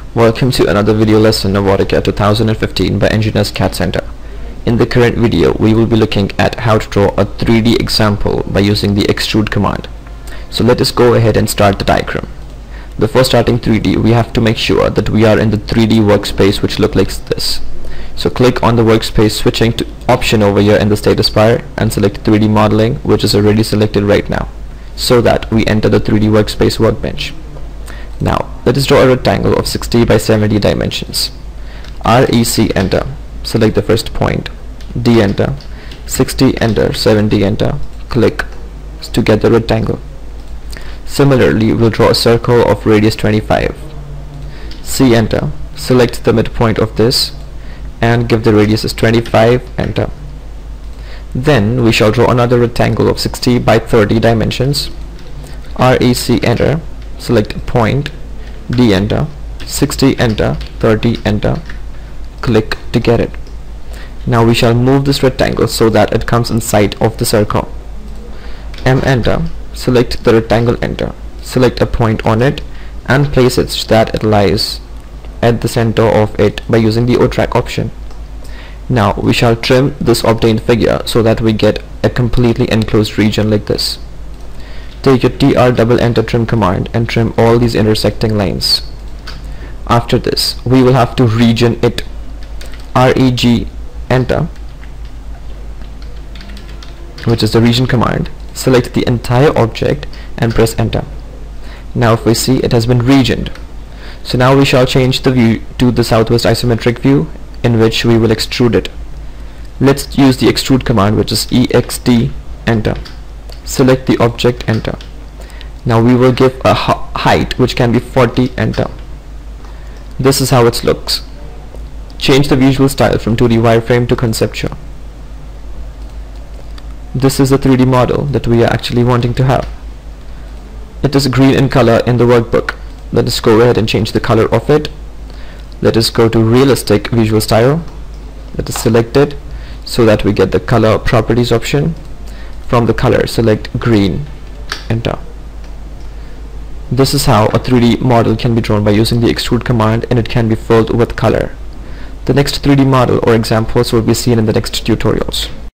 Welcome to another video lesson of AutoCAD 2015 by Engineers CAD Center. In the current video, we will be looking at how to draw a 3D example by using the extrude command. So let us go ahead and start the diagram. Before starting 3D, we have to make sure that we are in the 3D workspace, which looks like this. So click on the workspace, switching to option over here in the status bar and select 3D modeling, which is already selected right now, so that we enter the 3D workspace workbench. Now let us draw a rectangle of 60 by 70 dimensions. REC, enter. Select the first point. D, enter. 60, enter. 70, enter. Click to get the rectangle. Similarly, we'll draw a circle of radius 25. C, enter. Select the midpoint of this and give the radius as 25, enter. Then we shall draw another rectangle of 60 by 30 dimensions. REC, enter. Select a point. D, enter. 60, enter. 30, enter. Click to get it. Now we shall move this rectangle so that it comes inside of the circle. M, enter. Select the rectangle, enter. Select a point on it and place it so that it lies at the center of it by using the O-track option. Now we shall trim this obtained figure so that we get a completely enclosed region like this. Take your TR double enter trim command and trim all these intersecting lines. After this, we will have to region it. REG, enter, which is the region command. Select the entire object and press enter. Now if we see, it has been regioned. So now we shall change the view to the southwest isometric view, in which we will extrude it. Let's use the extrude command, which is EXT, enter. Select the object, enter. Now we will give a height which can be 40, enter. This is how it looks. Change the visual style from 2D wireframe to conceptual. This is the 3D model that we are actually wanting to have. It is green in color in the workbook. Let us go ahead and change the color of it. Let us go to realistic visual style. Let us select it so that we get the color properties option. From the color, select green, enter. This is how a 3D model can be drawn by using the extrude command, and it can be filled with color. The next 3D model or examples will be seen in the next tutorials.